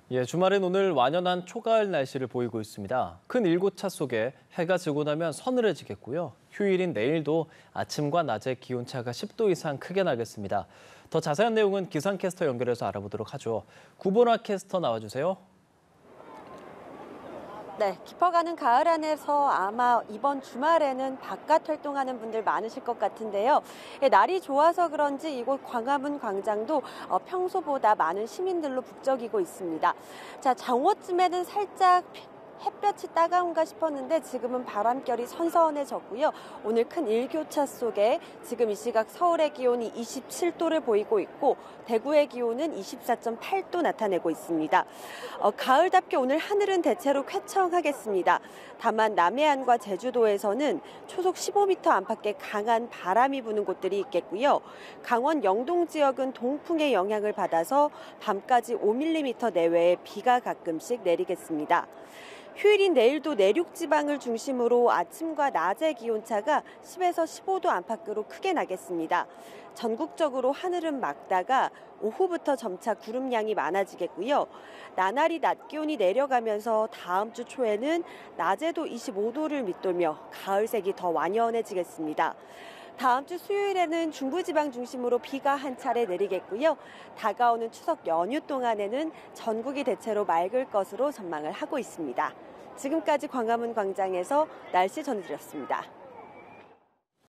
예, 주말엔 오늘 완연한 초가을 날씨를 보이고 있습니다. 큰 일교차 속에 해가 지고 나면 서늘해지겠고요. 휴일인 내일도 아침과 낮의 기온차가 10도 이상 크게 나겠습니다. 더 자세한 내용은 기상캐스터 연결해서 알아보도록 하죠. 구보나 캐스터 나와주세요. 네, 깊어가는 가을 안에서 아마 이번 주말에는 바깥 활동하는 분들 많으실 것 같은데요. 날이 좋아서 그런지 이곳 광화문 광장도 평소보다 많은 시민들로 북적이고 있습니다. 자, 정오쯤에는 살짝 햇볕이 따가운가 싶었는데 지금은 바람결이 선선해졌고요. 오늘 큰 일교차 속에 지금 이 시각 서울의 기온이 27도를 보이고 있고 대구의 기온은 24.8도 나타내고 있습니다. 가을답게 오늘 하늘은 대체로 쾌청하겠습니다. 다만 남해안과 제주도에서는 초속 15m 안팎의 강한 바람이 부는 곳들이 있겠고요. 강원 영동 지역은 동풍의 영향을 받아서 밤까지 5mm 내외의 비가 가끔씩 내리겠습니다. 휴일인 내일도 내륙 지방을 중심으로 아침과 낮의 기온차가 10에서 15도 안팎으로 크게 나겠습니다. 전국적으로 하늘은 맑다가 오후부터 점차 구름량이 많아지겠고요. 나날이 낮 기온이 내려가면서 다음 주 초에는 낮에도 25도를 밑돌며 가을색이 더 완연해지겠습니다. 다음 주 수요일에는 중부지방 중심으로 비가 한 차례 내리겠고요. 다가오는 추석 연휴 동안에는 전국이 대체로 맑을 것으로 전망을 하고 있습니다. 지금까지 광화문 광장에서 날씨 전해드렸습니다.